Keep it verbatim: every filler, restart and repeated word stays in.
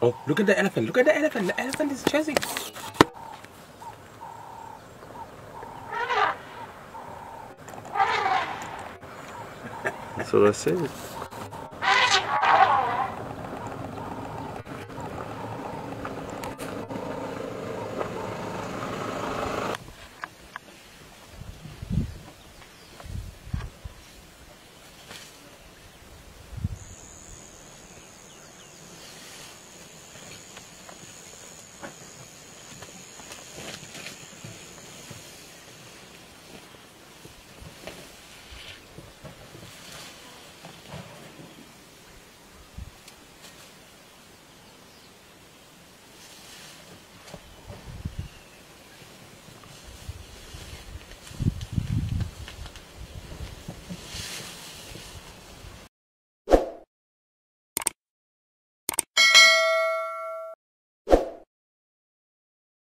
Oh, look at the elephant. Look at the elephant. The elephant is chasing. That's what I said.